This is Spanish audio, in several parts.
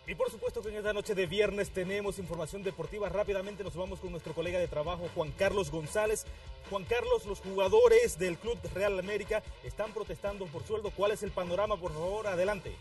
Y por supuesto que en esta noche de viernes tenemos información deportiva. Rápidamente nos vamos con nuestro colega de trabajo, Juan Carlos González. Juan Carlos, los jugadores del Club Real América están protestando por sueldo. ¿Cuál es el panorama? Por favor, adelante.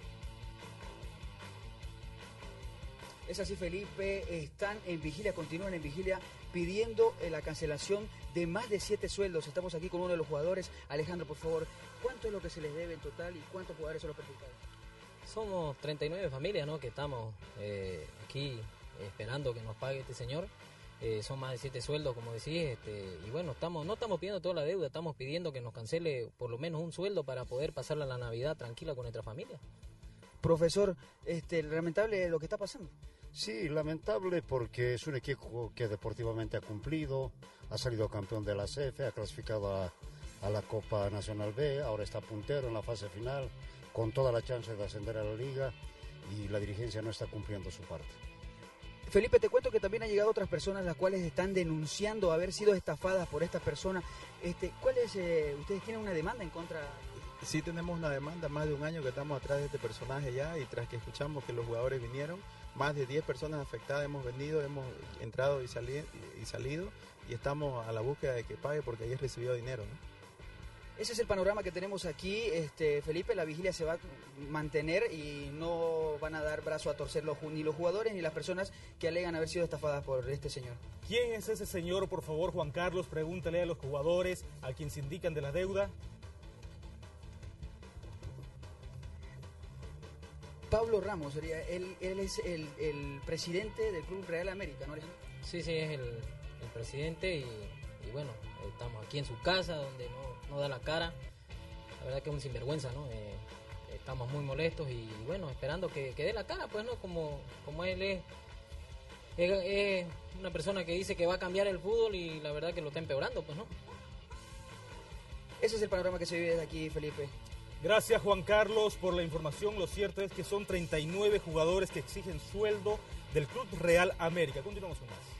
Es así, Felipe, están en vigilia, continúan en vigilia pidiendo la cancelación de más de 7 sueldos. Estamos aquí con uno de los jugadores. Alejandro, por favor, ¿cuánto es lo que se les debe en total y cuántos jugadores son los perjudicados? Somos 39 familias, ¿no?, que estamos aquí esperando que nos pague este señor. Son más de 7 sueldos, como decís, y bueno, no estamos pidiendo toda la deuda, estamos pidiendo que nos cancele por lo menos un sueldo para poder pasar la Navidad tranquila con nuestra familia. Profesor, lamentable lo que está pasando. Sí, lamentable porque es un equipo que deportivamente ha cumplido, ha salido campeón de la CF, ha clasificado a la Copa Nacional B, ahora está puntero en la fase final, con toda la chance de ascender a la liga, y la dirigencia no está cumpliendo su parte. Felipe, te cuento que también han llegado otras personas las cuales están denunciando haber sido estafadas por estas personas. ¿Ustedes tienen una demanda en contra? Sí, tenemos una demanda, más de un año que estamos atrás de este personaje ya, y tras que escuchamos que los jugadores vinieron, más de 10 personas afectadas hemos venido, hemos entrado y salido, y estamos a la búsqueda de que pague porque ayer recibió dinero, ¿no? Ese es el panorama que tenemos aquí, Felipe. La vigilia se va a mantener y no van a dar brazo a torcer ni los jugadores ni las personas que alegan haber sido estafadas por este señor. ¿Quién es ese señor? Por favor, Juan Carlos, pregúntale a los jugadores, a quien se indican de la deuda. Pablo Ramos sería, él es el presidente del Club Real América, ¿no, Alejandro? Sí, es el presidente y bueno, estamos aquí en su casa donde no da la cara. La verdad que es un sinvergüenza, ¿no? Estamos muy molestos y bueno, esperando que dé la cara, pues, ¿no? Como él es una persona que dice que va a cambiar el fútbol y la verdad que lo está empeorando, pues, ¿no? Ese es el panorama que se vive desde aquí, Felipe. Gracias, Juan Carlos, por la información. Lo cierto es que son 39 jugadores que exigen sueldo del Club Real América. Continuamos con más.